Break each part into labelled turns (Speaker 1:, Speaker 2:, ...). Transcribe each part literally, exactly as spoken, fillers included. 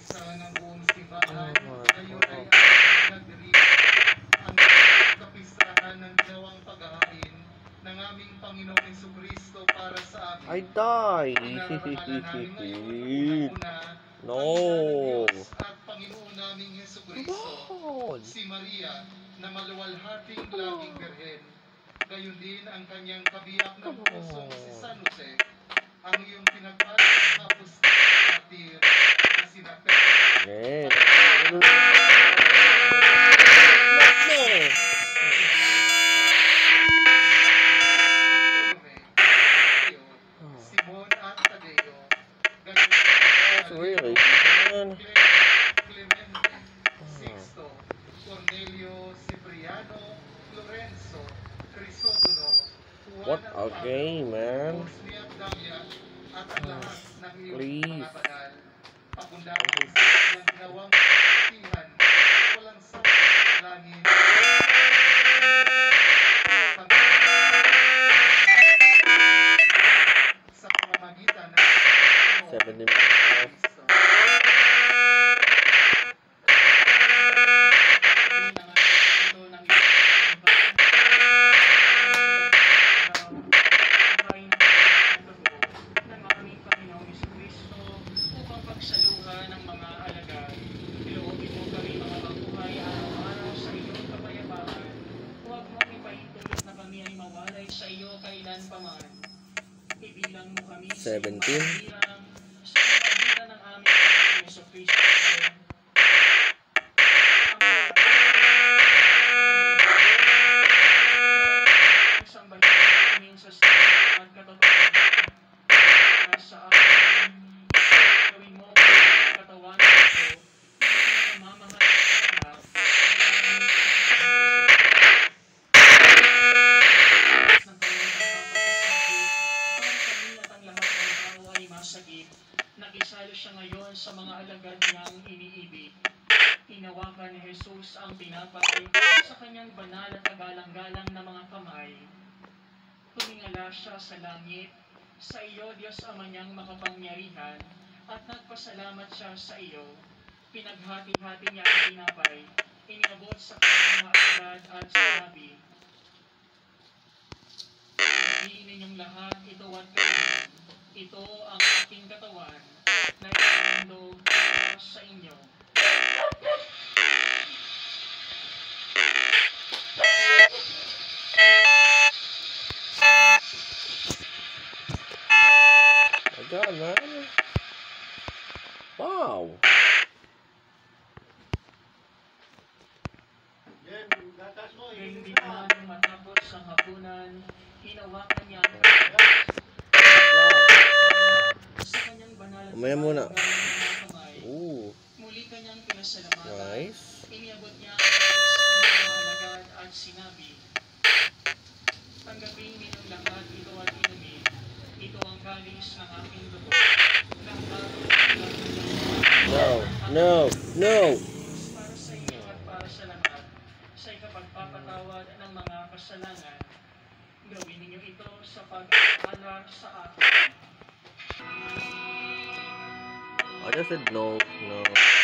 Speaker 1: kaisa ng buong simbahan, ngayon ay nagdiriwang ang kapistahan ng ginawang paghahain ng aming Panginoong Jesucristo para sa amin.
Speaker 2: I die.
Speaker 1: Pinararangalan namin ngayon una
Speaker 2: No.
Speaker 1: ang Diyos at Panginoon naming Jesucristo,
Speaker 2: No.
Speaker 1: si Maria na maluwalhating laging birhen, gayon din ang kanyang kabiyak ng pusong si San Jose, ang iyong pinagpalang apostol martir na sina Persia.
Speaker 2: Yeah.
Speaker 1: Simon at Tadeo, gayon
Speaker 2: Really?
Speaker 1: Clemente, Sixto, Cornelio, Cipriano, Lorenzo, Crisogono,
Speaker 2: What a game, man.
Speaker 1: at ang lahat ng iyong
Speaker 2: Please.
Speaker 1: mga banal. Pakundangan sa ng ginawang kasihan, walang sawang langin. Sa pamamagitan ng
Speaker 2: seventy minutes. Seventeen.
Speaker 1: Nakisalo siya ngayon sa mga alagad niyang iniibig. Hinawakan ni Jesus ang tinapay sa kanyang banal at kagalang-galang na mga kamay. Tumingala siya sa langit, sa iyo Diyos Ama niyang makapangyarihan, at nagpasalamat siya sa iyo. Pinaghati-hati niya ang tinapay, iniabot sa kanyang mga alagad at sinabi, "Hatiin ninyong lahat ito at kainin. Ito ang aking katawan na ihahandog para sa inyo."
Speaker 2: My God, man. Wow.
Speaker 1: Hindi naman matapos ang hapunan, hinawakan niya ang sa kanyang banal at
Speaker 2: Umaya muna.
Speaker 1: kamay.
Speaker 2: Ooh.
Speaker 1: Muli kanyang pinasalamatan.
Speaker 2: Nice.
Speaker 1: Iniabot niya ang kamay sa kanyang mga alagad at sinabi, "Tanggapin ninyong lahat ito at inumin. Ito ang kalis ng aking dugo.
Speaker 2: No, no, no.
Speaker 1: Para sa inyo at para sa lahat, sa ikapagpapatawad ng mga kasalanan. Gawin ninyo ito sa pag-aalala sa akin."
Speaker 2: I just said no, no.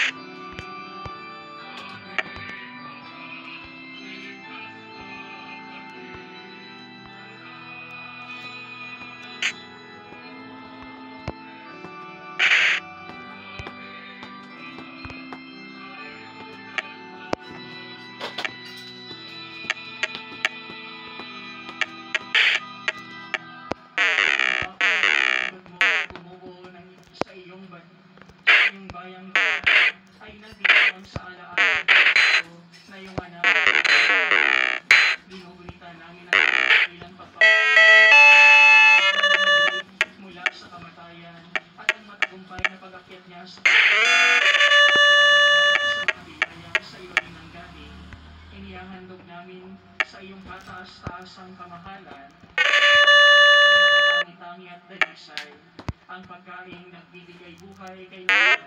Speaker 2: Inihahandog namin sa iyong kataas-taasang kamahalan, tangi-tangi at dalisay, ang pagkaing nagbibigay buhay kay Lord.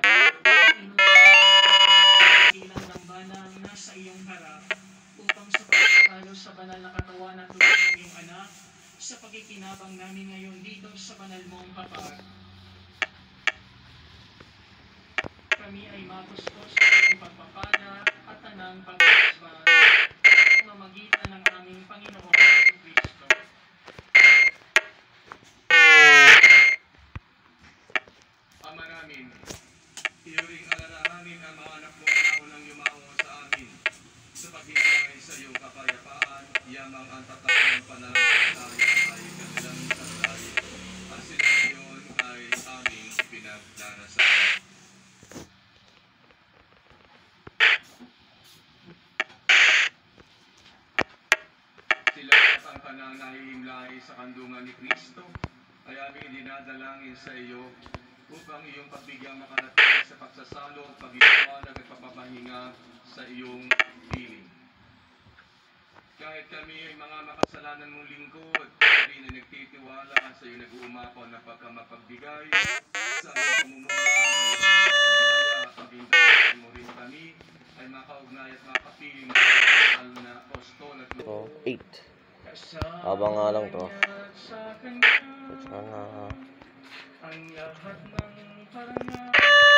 Speaker 2: Ilang lambanang nasa iyong harap, upang sa pagkatalo sa banal na katawan at dugo ng iyong anak, sa pagkikinabang namin ngayon dito sa banal mong kapag. Kami ay
Speaker 1: makustos sa iyong pagpapala at tanang pagkasbas sa pamamagitan ng aming Panginoong Kristo.
Speaker 3: Ama namin, iuring alalahanin ang mga anak mo na unang yumao sa amin. Sa paghinay sa iyong kapayapaan, yamang ang tatak ng pananampalataya ay kanilang sandali. At sila ngayon ay aming pinagdarasal. Sila at ang kanang nahihimlay sa kandungan ni Kristo ay aming dinadalangin sa iyo upang iyong pagbigyang makarating sa pagsasalo at paghihiwanag at pagpapahinga sa iyong piling. Kahit kami ay mga makasalanan mong lingkod, kami na nagtitiwala sa iyo nag-uumapaw na pagkamapagbigay sa aming pamumuhay araw-araw. Kaya paghindahan mo rin kami ay makaugnay at makapiling sa mahal na apostol at
Speaker 4: Oh, eight. Abang nga lang to. Sana
Speaker 1: ang lahat ng parangal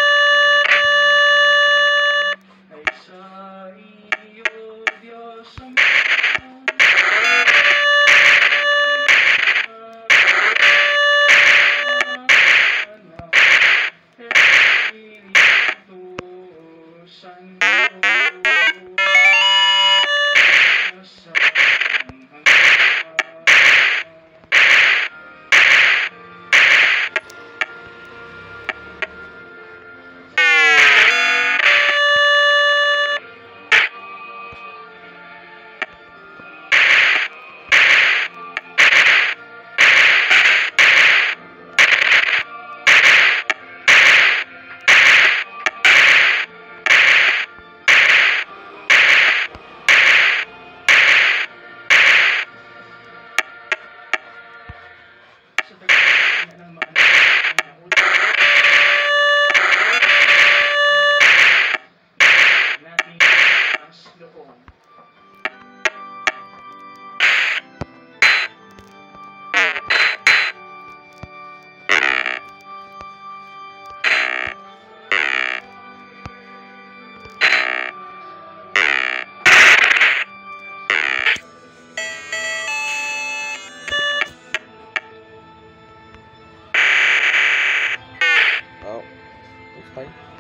Speaker 1: ay sa iyo, Diyos Ama. Espiritu Santo, sa hanggan. Sa dagat ng mga nautang nating taas loob.
Speaker 4: oh, it's fine.